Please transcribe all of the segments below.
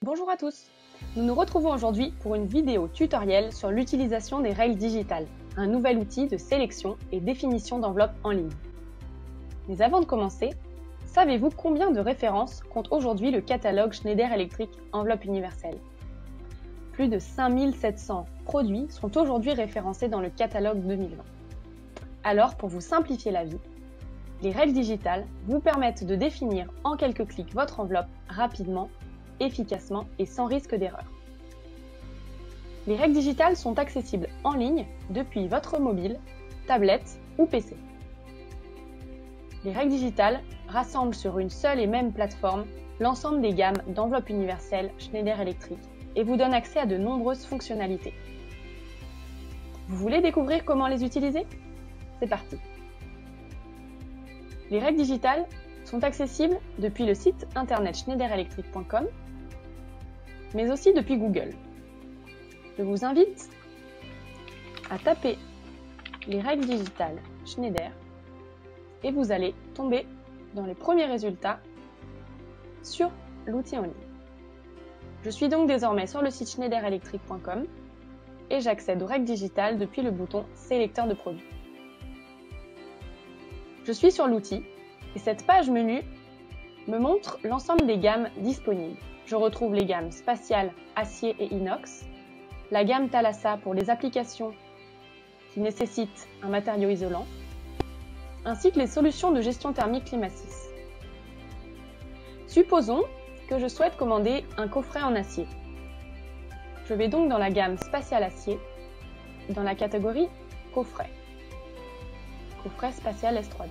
Bonjour à tous. Nous nous retrouvons aujourd'hui pour une vidéo tutoriel sur l'utilisation des règles digitales, un nouvel outil de sélection et définition d'enveloppes en ligne. Mais avant de commencer, savez-vous combien de références compte aujourd'hui le catalogue Schneider Electric Enveloppe Universelle? Plus de 5700 produits sont aujourd'hui référencés dans le catalogue 2020. Alors, pour vous simplifier la vie, les règles digitales vous permettent de définir en quelques clics votre enveloppe rapidement, efficacement et sans risque d'erreur. Les règles digitales sont accessibles en ligne depuis votre mobile, tablette ou PC. Les règles digitales rassemblent sur une seule et même plateforme l'ensemble des gammes d'enveloppes universelles Schneider Electric et vous donnent accès à de nombreuses fonctionnalités. Vous voulez découvrir comment les utiliser? C'est parti! Les règles digitales sont accessibles depuis le site internet schneiderelectric.com, mais aussi depuis Google. Je vous invite à taper les règles digitales Schneider et vous allez tomber dans les premiers résultats sur l'outil en ligne. Je suis donc désormais sur le site schneiderelectric.com et j'accède aux règles digitales depuis le bouton Sélecteur de produits. Je suis sur l'outil et cette page menu me montre l'ensemble des gammes disponibles. Je retrouve les gammes spatiales, acier et inox, la gamme Thalassa pour les applications qui nécessitent un matériau isolant, ainsi que les solutions de gestion thermique Climasys. Supposons que je souhaite commander un coffret en acier. Je vais donc dans la gamme spatiale acier, dans la catégorie coffret. Coffret spatial S3D.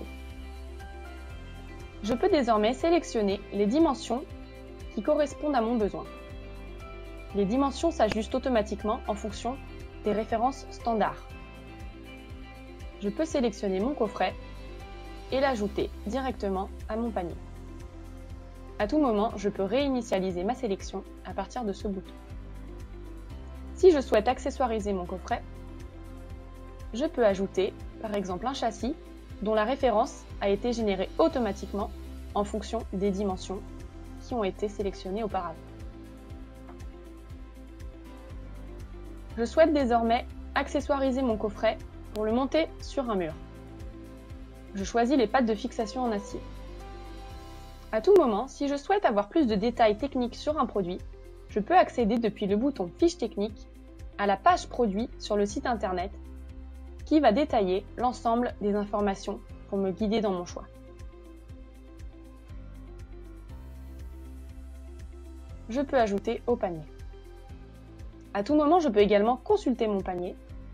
Je peux désormais sélectionner les dimensions qui correspondent à mon besoin. Les dimensions s'ajustent automatiquement en fonction des références standards. Je peux sélectionner mon coffret et l'ajouter directement à mon panier. À tout moment, je peux réinitialiser ma sélection à partir de ce bouton. Si je souhaite accessoiriser mon coffret, je peux ajouter par exemple un châssis dont la référence a été générée automatiquement en fonction des dimensions qui ont été sélectionnées auparavant. Je souhaite désormais accessoiriser mon coffret pour le monter sur un mur. Je choisis les pattes de fixation en acier. À tout moment, si je souhaite avoir plus de détails techniques sur un produit, je peux accéder depuis le bouton Fiches techniques à la page produit sur le site internet qui va détailler l'ensemble des informations pour me guider dans mon choix. Je peux ajouter au panier. À tout moment, je peux également consulter mon panier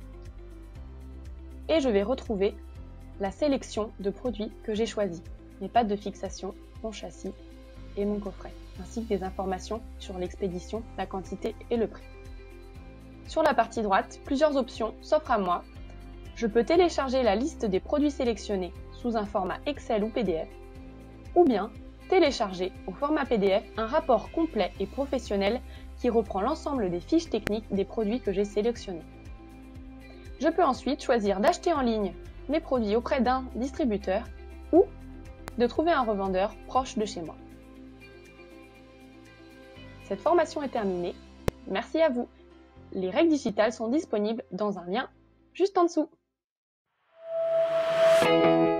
et je vais retrouver la sélection de produits que j'ai choisis, mes pattes de fixation, mon châssis et mon coffret, ainsi que des informations sur l'expédition, la quantité et le prix. Sur la partie droite, plusieurs options s'offrent à moi. Je peux télécharger la liste des produits sélectionnés sous un format Excel ou PDF, ou bien télécharger au format PDF un rapport complet et professionnel qui reprend l'ensemble des fiches techniques des produits que j'ai sélectionnés. Je peux ensuite choisir d'acheter en ligne mes produits auprès d'un distributeur ou de trouver un revendeur proche de chez moi. Cette formation est terminée. Merci à vous. Les règles digitales sont disponibles dans un lien juste en dessous.